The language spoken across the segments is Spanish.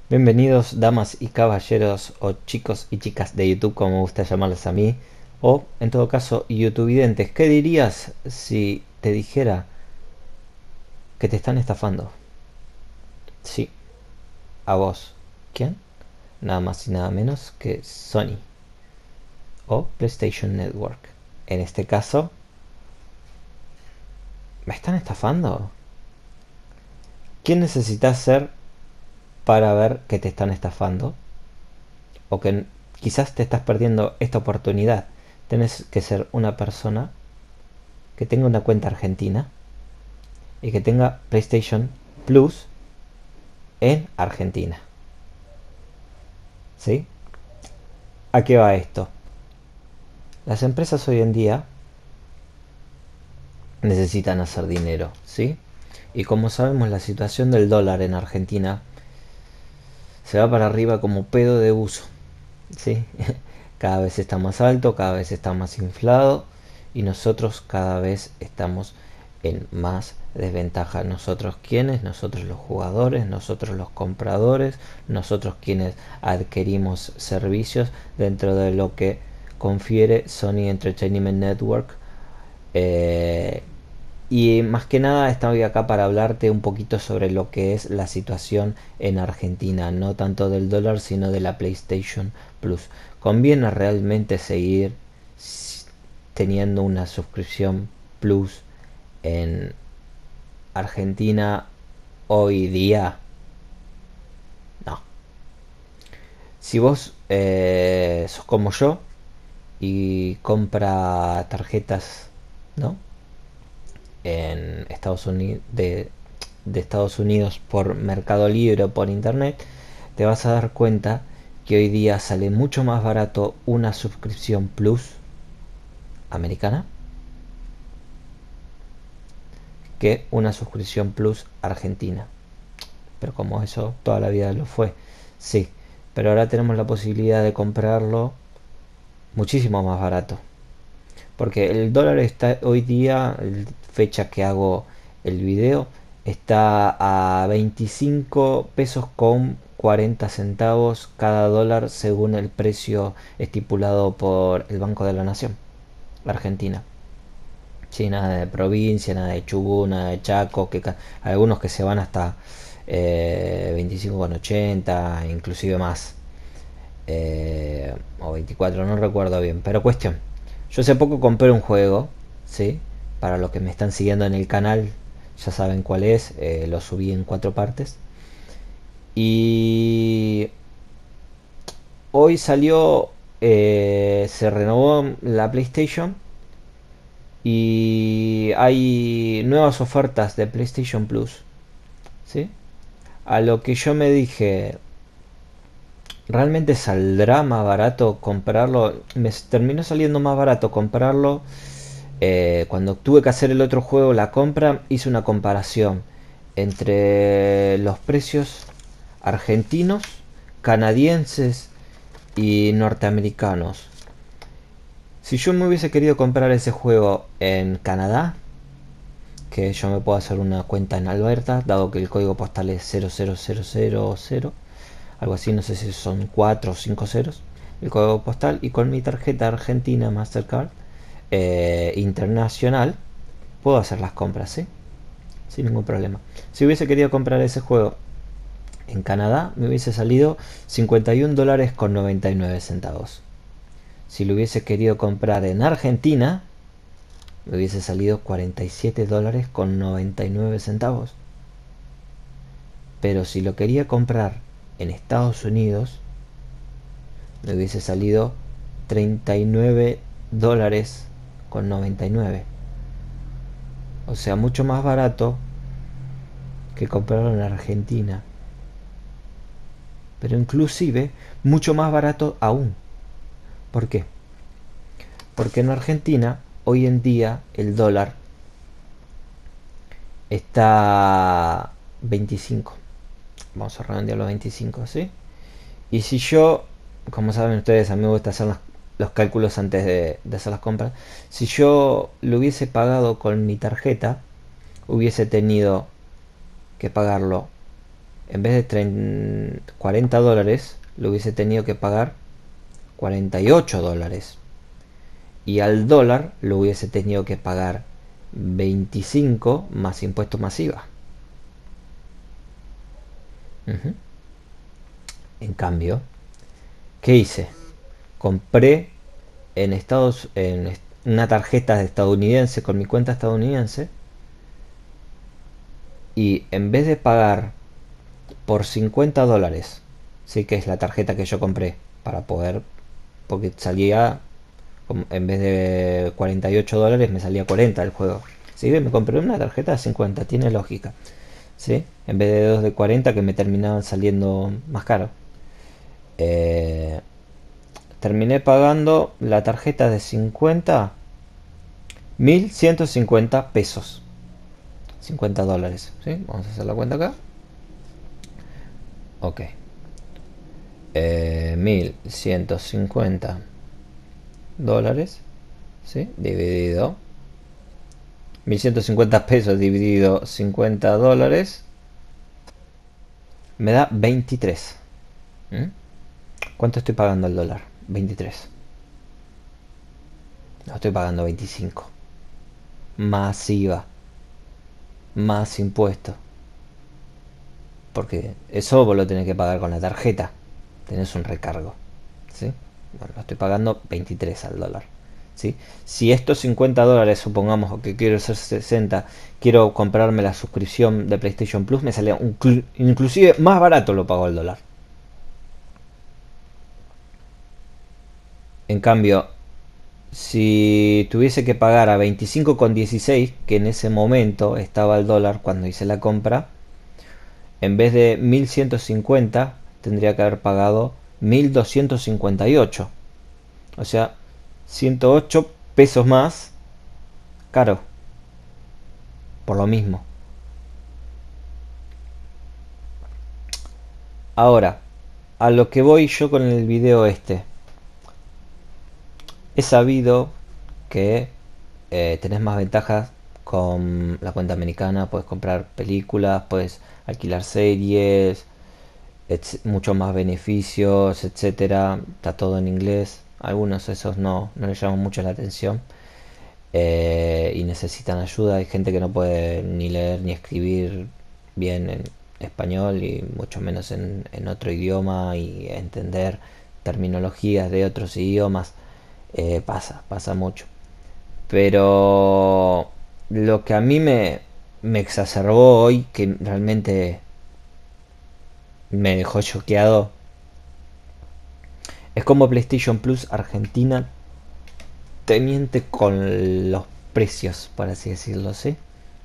Bienvenidos, damas y caballeros, o chicos y chicas de YouTube, como me gusta llamarles a mí, o en todo caso, YouTubevidentes. ¿Qué dirías si te dijera que te están estafando? Sí, a vos. ¿Quién? Nada más y nada menos que Sony o PlayStation Network. En este caso, ¿me están estafando? ¿Quién necesitas ser para ver que te están estafando? O que quizás te estás perdiendo esta oportunidad. Tenés que ser una persona que tenga una cuenta argentina y que tenga PlayStation Plus en Argentina. ¿Sí? ¿A qué va esto? Las empresas hoy en día necesitan hacer dinero, ¿sí? Y como sabemos, la situación del dólar en Argentina se va para arriba como pedo de uso, ¿sí? Cada vez está más alto, cada vez está más inflado y nosotros cada vez estamos en más desventaja. Nosotros quienes, nosotros los jugadores, nosotros los compradores, nosotros quienes adquirimos servicios dentro de lo que confiere Sony Entertainment Network. eh, y más que nada estoy acá para hablarte un poquito sobre lo que es la situación en Argentina, no tanto del dólar sino de la PlayStation Plus. ¿Conviene realmente seguir teniendo una suscripción Plus en Argentina hoy día? No. Si vos sos como yo y compra tarjetas, ¿no? En Estados Unidos de Estados Unidos por Mercado Libre o por internet, te vas a dar cuenta que hoy día sale mucho más barato una suscripción Plus americana que una suscripción Plus argentina. Pero como eso toda la vida lo fue, sí. Pero ahora tenemos la posibilidad de comprarlo muchísimo más barato. Porque el dólar está hoy día, fecha que hago el video, está a 25 pesos con 40 centavos cada dólar según el precio estipulado por el Banco de la Nación, Argentina. Sí, nada de provincia, nada de Chubut, nada de Chaco, algunos que se van hasta 25,80, inclusive más. O 24, no recuerdo bien. Pero cuestión, yo hace poco compré un juego, ¿sí? Para los que me están siguiendo en el canal, ya saben cuál es, lo subí en 4 partes. Y hoy salió, se renovó la PlayStation y hay nuevas ofertas de PlayStation Plus, ¿sí? A lo que yo me dije, ¿realmente saldrá más barato comprarlo? Me terminó saliendo más barato comprarlo. Cuando tuve que hacer el otro juego, la compra, hice una comparación entre los precios argentinos, canadienses y norteamericanos. Si yo me hubiese querido comprar ese juego en Canadá, que yo me puedo hacer una cuenta en Alberta, dado que el código postal es 00000, algo así, no sé si son 4 o 5 ceros, el código postal, y con mi tarjeta argentina Mastercard internacional puedo hacer las compras, ¿sí? Sin ningún problema. Si hubiese querido comprar ese juego en Canadá, me hubiese salido 51 dólares con 99 centavos. Si lo hubiese querido comprar en Argentina, me hubiese salido 47 dólares con 99 centavos. Pero si lo quería comprar en Estados Unidos, me hubiese salido 39 dólares con 99. O sea, mucho más barato que comprarlo en Argentina. Pero inclusive mucho más barato aún. ¿Por qué? Porque en Argentina hoy en día el dólar está 25. Vamos a redondearlo a 25, ¿sí? Y si yo, como saben ustedes, a mí me gusta hacer los cálculos antes de hacer las compras. Si yo lo hubiese pagado con mi tarjeta, hubiese tenido que pagarlo en vez de 40 dólares, lo hubiese tenido que pagar 48 dólares. Y al dólar lo hubiese tenido que pagar 25 más impuestos más IVA. En cambio, ¿qué hice? Compré en una tarjeta estadounidense con mi cuenta estadounidense, y en vez de pagar por 50 dólares, sí, que es la tarjeta que yo compré para poder, porque salía, en vez de 48 dólares me salía 40 el juego. Sí, me compré una tarjeta de 50, tiene lógica. ¿Sí? En vez de dos de 40 que me terminaban saliendo más caro. Eh, Terminé pagando la tarjeta de 50, 1150 pesos. 50 dólares. ¿Sí? Vamos a hacer la cuenta acá. Ok. 1150 dólares. ¿Sí? Dividido. 1150 pesos dividido 50 dólares. Me da 23. ¿Mm? ¿Cuánto estoy pagando el dólar? 23. No estoy pagando 25. Más IVA. Más impuestos. Porque eso vos lo tenés que pagar con la tarjeta. Tenés un recargo. ¿Sí? Bueno, lo estoy pagando 23 al dólar. ¿Sí? Si estos 50 dólares, supongamos que quiero ser 60, quiero comprarme la suscripción de PlayStation Plus, me sale inclusive más barato, lo pago al dólar. En cambio, si tuviese que pagar a 25,16, que en ese momento estaba el dólar cuando hice la compra, en vez de 1150 tendría que haber pagado 1258. O sea, 108 pesos más caro por lo mismo. Ahora, a lo que voy yo con el video este. He sabido que tenés más ventajas con la cuenta americana. Puedes comprar películas, puedes alquilar series, muchos más beneficios, etcétera. Está todo en inglés. Algunos de esos no les llaman mucho la atención, y necesitan ayuda. Hay gente que no puede ni leer ni escribir bien en español, y mucho menos en otro idioma, y entender terminologías de otros idiomas. Pasa mucho. Pero lo que a mí me exacerbó hoy, que realmente me dejó choqueado, es como PlayStation Plus Argentina te miente con los precios, por así decirlo, ¿sí?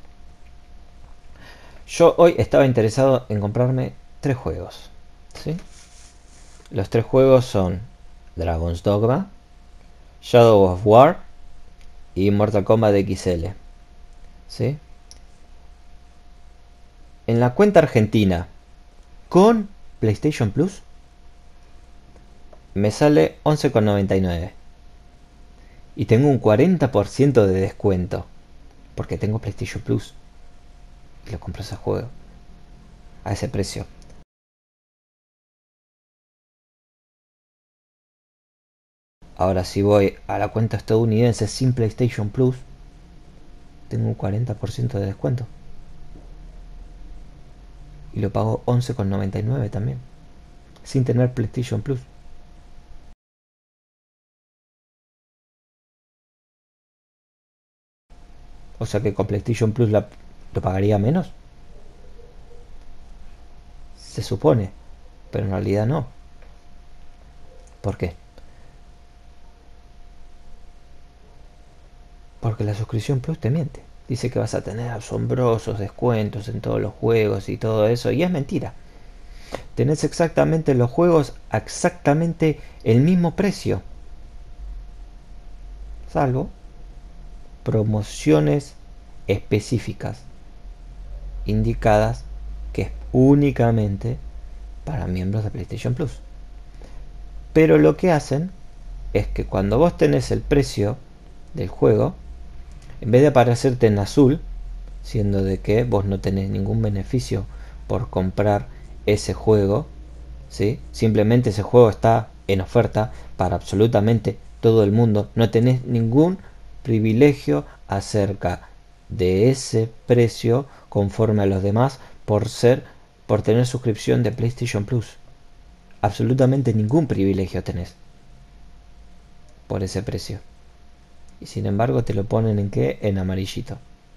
Yo hoy estaba interesado en comprarme tres juegos, ¿sí? Los tres juegos son Dragon's Dogma, Shadow of War y Mortal Kombat XL, ¿sí? En la cuenta argentina con PlayStation Plus me sale 11,99 y tengo un 40% de descuento porque tengo PlayStation Plus y lo compro ese juego a ese precio. Ahora, si voy a la cuenta estadounidense sin PlayStation Plus, tengo un 40% de descuento y lo pago 11,99 también, sin tener PlayStation Plus. O sea que con PlayStation Plus lo pagaría menos, se supone, pero en realidad no. ¿Por qué? Porque la suscripción Plus te miente. Dice que vas a tener asombrosos descuentos en todos los juegos y todo eso, y es mentira. Tenés exactamente los juegos a exactamente el mismo precio, salvo promociones específicas indicadas, que es únicamente para miembros de PlayStation Plus. Pero lo que hacen es que cuando vos tenés el precio del juego, en vez de aparecerte en azul, siendo de que vos no tenés ningún beneficio por comprar ese juego, ¿sí? Simplemente ese juego está en oferta para absolutamente todo el mundo. No tenés ningún privilegio acerca de ese precio conforme a los demás por tener suscripción de PlayStation Plus. Absolutamente ningún privilegio tenés por ese precio. Y sin embargo te lo ponen en qué? En amarillito.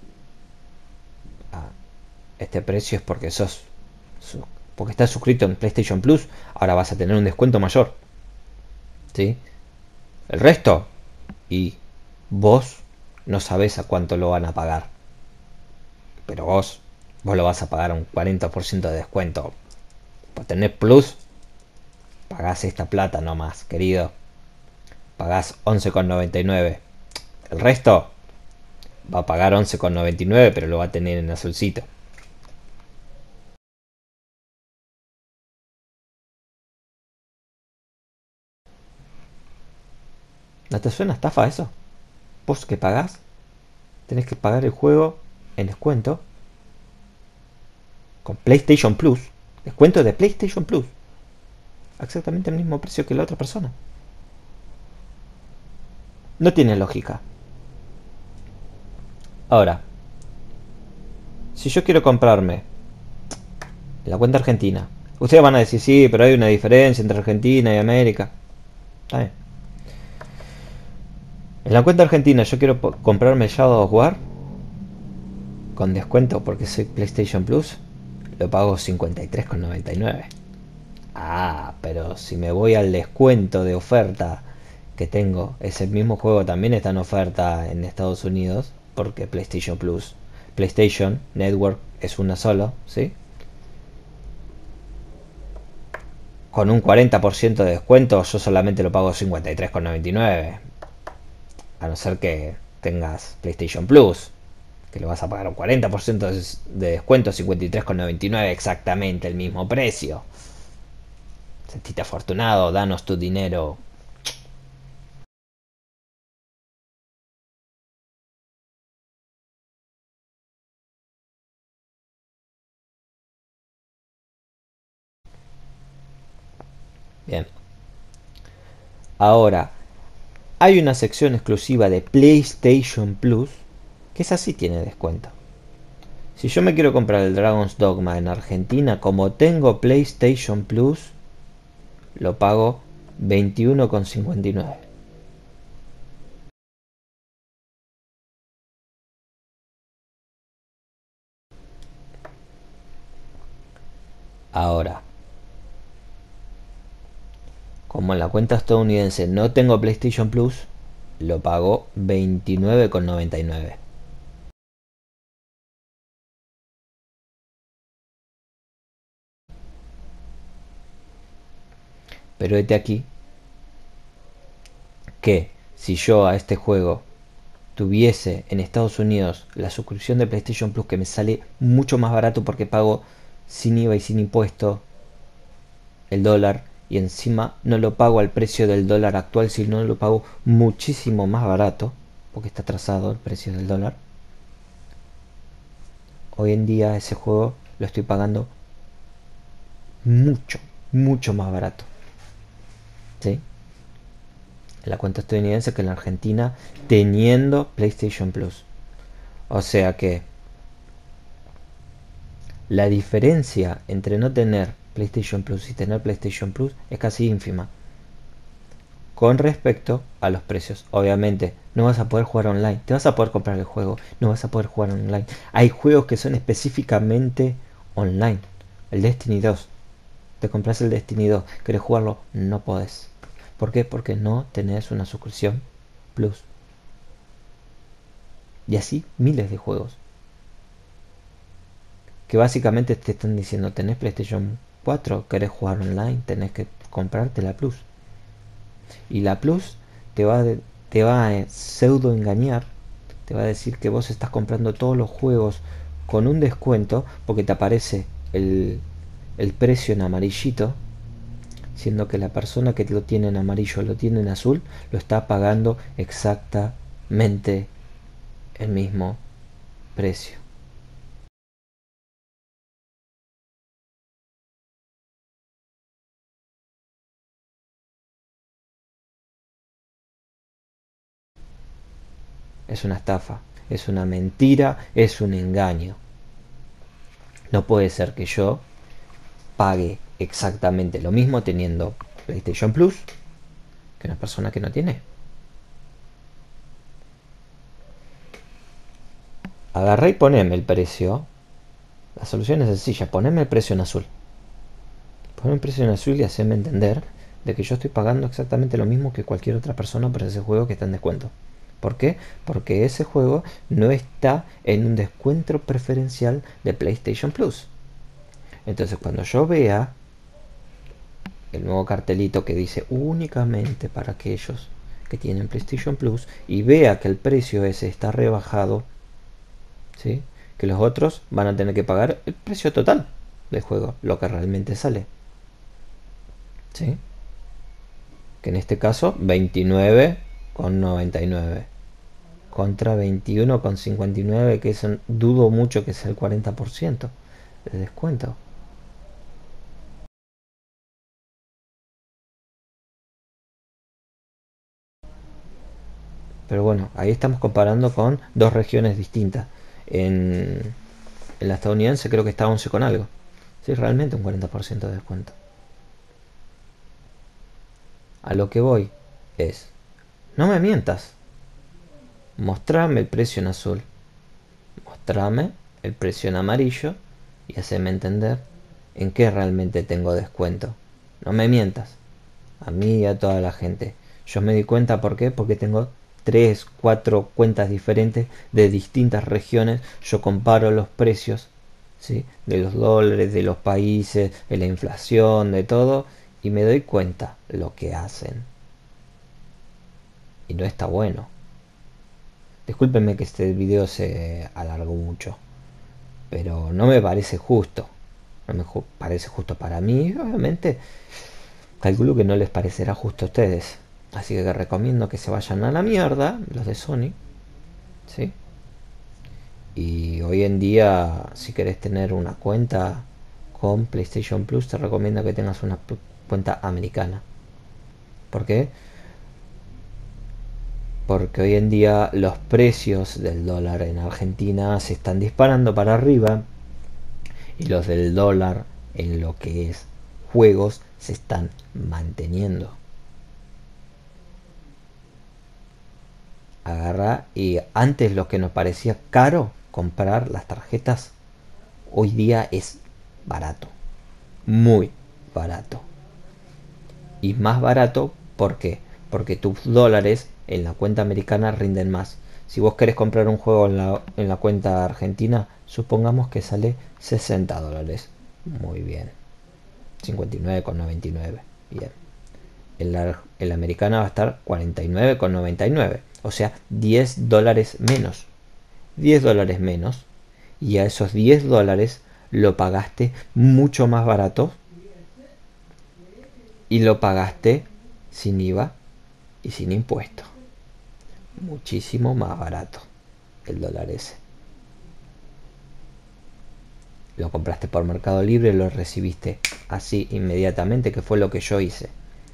Ah, este precio es porque porque estás suscrito en PlayStation Plus, ahora vas a tener un descuento mayor. ¿Sí? El resto, y vos no sabés a cuánto lo van a pagar. Pero vos lo vas a pagar a un 40% de descuento. Por tener Plus, pagás esta plata nomás, querido. Pagás 11,99. El resto va a pagar 11,99, pero lo va a tener en azulcito. ¿No te suena estafa eso? Vos que pagás, tenés que pagar el juego en descuento con PlayStation Plus. Descuento de PlayStation Plus. Exactamente el mismo precio que la otra persona. No tiene lógica. Ahora, si yo quiero comprarme la cuenta argentina, ustedes van a decir, sí, pero hay una diferencia entre Argentina y América. Está bien. En la cuenta argentina yo quiero comprarme Shadow of War con descuento porque soy PlayStation Plus. Lo pago 53,99. Ah, pero si me voy al descuento de oferta que tengo, ese mismo juego también está en oferta en Estados Unidos porque PlayStation Plus, PlayStation Network es una solo, ¿sí? Con un 40% de descuento yo solamente lo pago 53,99. A no ser que tengas PlayStation Plus, que lo vas a pagar un 40% de descuento, 53,99, exactamente el mismo precio. Sentite afortunado, danos tu dinero. Bien. Ahora, hay una sección exclusiva de PlayStation Plus que esa sí tiene descuento. Si yo me quiero comprar el Dragon's Dogma en Argentina, como tengo PlayStation Plus, lo pago 21,59. Ahora, como en la cuenta estadounidense no tengo PlayStation Plus, lo pago 29,99. Pero este aquí que si yo a este juego tuviese en Estados Unidos la suscripción de PlayStation Plus, que me sale mucho más barato porque pago sin IVA y sin impuesto el dólar, y encima no lo pago al precio del dólar actual, sino lo pago muchísimo más barato porque está atrasado el precio del dólar. Hoy en día ese juego lo estoy pagando mucho, mucho más barato, ¿sí? En la cuenta estadounidense que en la Argentina, teniendo PlayStation Plus. O sea que la diferencia entre no tener PlayStation Plus y tener PlayStation Plus es casi ínfima con respecto a los precios. Obviamente, no vas a poder jugar online. Te vas a poder comprar el juego, no vas a poder jugar online. Hay juegos que son específicamente online. El Destiny 2. Te compras el Destiny 2, querés jugarlo, no podés. ¿Por qué? Porque no tenés una suscripción Plus. Y así miles de juegos. Que básicamente te están diciendo, tenés PlayStation 4, querés jugar online, tenés que comprarte la Plus. Y la Plus te va, te va a pseudo engañar, te va a decir que vos estás comprando todos los juegos con un descuento porque te aparece el precio en amarillito, siendo que la persona que lo tiene en amarillo lo tiene en azul, lo está pagando exactamente el mismo precio. es una estafa, es una mentira, es un engaño. No puede ser que yo pague exactamente lo mismo teniendo PlayStation Plus que una persona que no tiene. Agarré y poneme el precio. La solución es sencilla, poneme el precio en azul. Poneme el precio en azul y haceme entender de que yo estoy pagando exactamente lo mismo que cualquier otra persona por ese juego que está en descuento. ¿Por qué? Porque ese juego no está en un descuento preferencial de PlayStation Plus. Entonces cuando yo vea el nuevo cartelito que dice únicamente para aquellos que tienen PlayStation Plus y vea que el precio ese está rebajado, ¿sí? Que los otros van a tener que pagar el precio total del juego, lo que realmente sale, ¿sí? Que en este caso 29,99 contra 21,59, que es dudo mucho que sea el 40% de descuento. Pero bueno, ahí estamos comparando con dos regiones distintas. En la estadounidense creo que está 11 con algo. Sí, realmente un 40% de descuento. A lo que voy es, no me mientas. Mostrame el precio en azul. Mostrame el precio en amarillo y haceme entender en qué realmente tengo descuento. No me mientas. A mí y a toda la gente. Yo me di cuenta, ¿por qué? Porque tengo 3, 4 cuentas diferentes de distintas regiones. Yo comparo los precios, ¿sí? De los dólares, de los países, de la inflación, de todo, y me doy cuenta lo que hacen. Y no está bueno. Discúlpenme que este video se alargó mucho, pero no me parece justo. No me parece justo para mí. Obviamente, calculo que no les parecerá justo a ustedes. Así que recomiendo que se vayan a la mierda, los de Sony, ¿sí? Y hoy en día, si querés tener una cuenta con PlayStation Plus, te recomiendo que tengas una cuenta americana. ¿Por qué? Porque hoy en día los precios del dólar en Argentina se están disparando para arriba y los del dólar en lo que es juegos se están manteniendo. Agarra y antes lo que nos parecía caro comprar las tarjetas, hoy día es barato, muy barato. Y más barato, ¿por qué? Porque tus dólares en la cuenta americana rinden más. Si vos querés comprar un juego en la cuenta argentina, supongamos que sale 60 dólares. Muy bien. 59,99. Bien. En la americana va a estar 49,99. O sea, 10 dólares menos. 10 dólares menos. Y a esos 10 dólares lo pagaste mucho más barato. Y lo pagaste sin IVA y sin impuestos. Muchísimo más barato el dólar ese. Lo compraste por Mercado Libre, lo recibiste así inmediatamente, que fue lo que yo hice.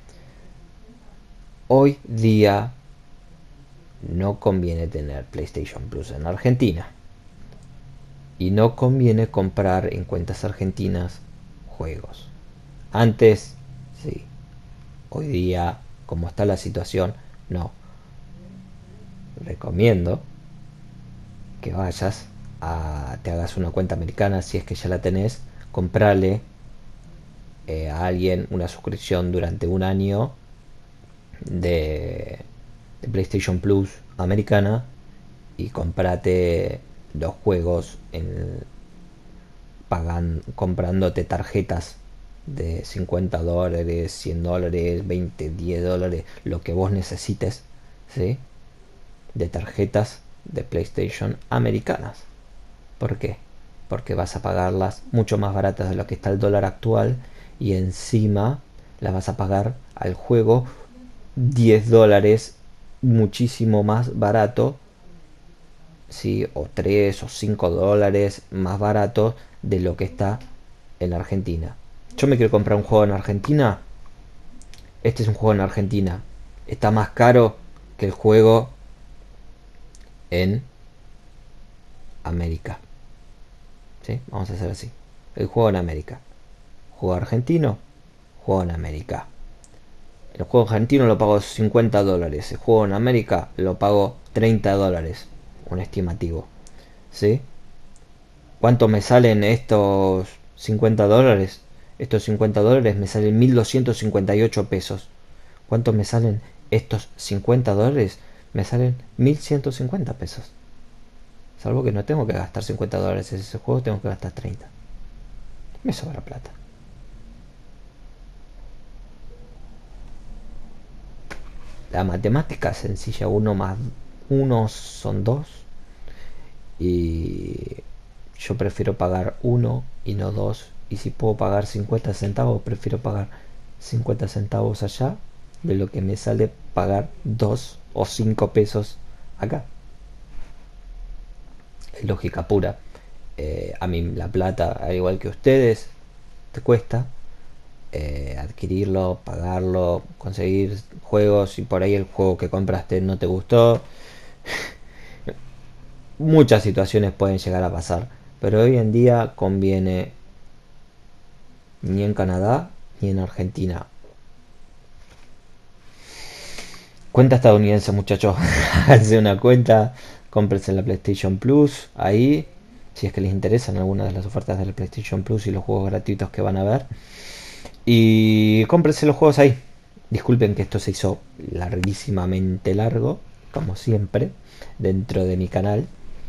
Hoy día no conviene tener PlayStation Plus en Argentina. Y no conviene comprar en cuentas argentinas juegos. Antes, sí. Hoy día, como está la situación, no. Recomiendo que vayas te hagas una cuenta americana si es que ya la tenés, comprale a alguien una suscripción durante un año de, de PlayStation Plus americana y comprate los juegos comprándote tarjetas de 50 dólares, 100 dólares, 20, 10 dólares, lo que vos necesites, ¿sí? De tarjetas de PlayStation americanas. ¿Por qué? Porque vas a pagarlas mucho más baratas de lo que está el dólar actual y encima las vas a pagar al juego 10 dólares muchísimo más barato, ¿sí? O 3 o 5 dólares más barato de lo que está en Argentina. Yo me quiero comprar un juego en Argentina. Este es un juego en Argentina. Está más caro que el juego en América. ¿Sí? Vamos a hacer así. El juego en América. Juego argentino, juego en América. El juego argentino lo pago $50. El juego en América lo pago $30. Un estimativo. ¿Sí? ¿Cuánto me salen estos $50? Estos $50 me salen 1.258 pesos. ¿Cuánto me salen estos $50? Me salen 1.150 pesos. Salvo que no tengo que gastar $50 en ese juego, tengo que gastar 30. Me sobra plata. La matemática es sencilla, 1 más 1 son 2. Y yo prefiero pagar 1 y no 2. Y si puedo pagar 50 centavos, prefiero pagar 50 centavos allá de lo que me sale pagar 2 o 5 pesos acá. Es lógica pura. A mí la plata, al igual que ustedes, te cuesta adquirirlo, pagarlo, conseguir juegos y por ahí el juego que compraste no te gustó. Muchas situaciones pueden llegar a pasar, pero hoy en día conviene ni en Canadá ni en Argentina. Cuenta estadounidense, muchachos. Háganse una cuenta, cómprense la PlayStation Plus ahí, si es que les interesan algunas de las ofertas de la PlayStation Plus y los juegos gratuitos que van a ver. Y cómprense los juegos ahí. Disculpen que esto se hizo larguísimamente largo, como siempre, dentro de mi canal.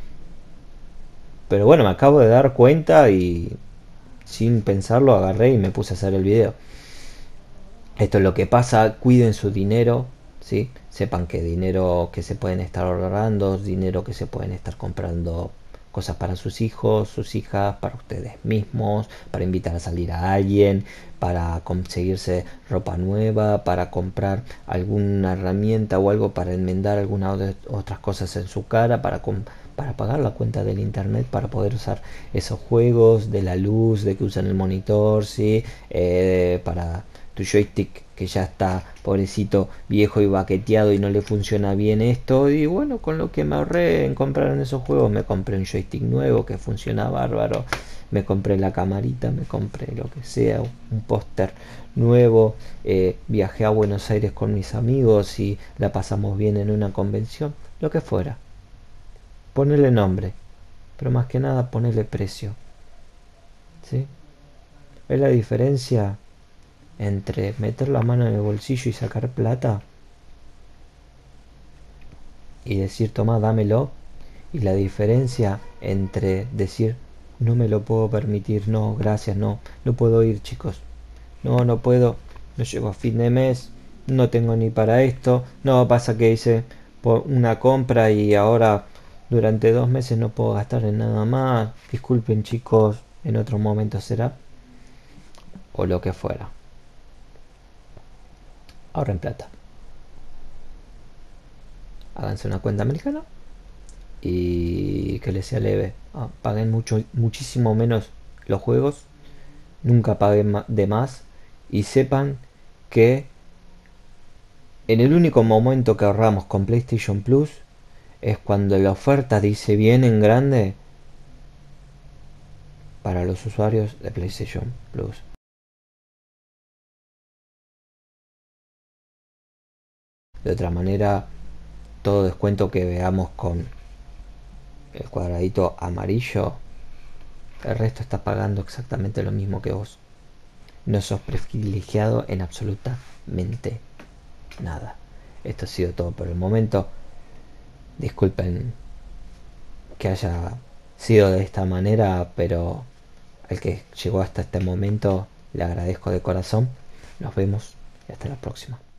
Pero bueno, me acabo de dar cuenta y sin pensarlo agarré y me puse a hacer el video. Esto es lo que pasa, cuiden su dinero, ¿sí? Sepan que dinero que se pueden estar ahorrando, dinero que se pueden estar comprando cosas para sus hijos, sus hijas, para ustedes mismos, para invitar a salir a alguien, para conseguirse ropa nueva, para comprar alguna herramienta o algo para enmendar algunas otras cosas en su cara, para pagar la cuenta del internet, para poder usar esos juegos, de la luz, de que usan el monitor, ¿sí? Para tu joystick que ya está pobrecito viejo y baqueteado y no le funciona bien esto, y bueno, con lo que me ahorré en comprar en esos juegos me compré un joystick nuevo que funciona bárbaro, me compré la camarita, me compré lo que sea, un póster nuevo, viajé a Buenos Aires con mis amigos y la pasamos bien en una convención, lo que fuera. Ponerle nombre, pero más que nada ponerle precio, ¿sí? Es la diferencia entre meter la mano en el bolsillo y sacar plata y decir toma dámelo, y la diferencia entre decir no me lo puedo permitir, no gracias, no puedo ir, chicos, no puedo, no llego a fin de mes, no tengo ni para esto, no pasa que hice una compra y ahora durante 2 meses no puedo gastar en nada más, disculpen chicos, en otro momento será, o lo que fuera. Ahorren plata, háganse una cuenta americana y que les sea leve. Paguen muchísimo menos los juegos, nunca paguen de más, y sepan que en el único momento que ahorramos con PlayStation Plus es cuando la oferta dice bien en grande para los usuarios de PlayStation Plus. De otra manera, todo descuento que veamos con el cuadradito amarillo, el resto está pagando exactamente lo mismo que vos. No sos privilegiado en absolutamente nada. Esto ha sido todo por el momento. Disculpen que haya sido de esta manera, pero al que llegó hasta este momento le agradezco de corazón. Nos vemos y hasta la próxima.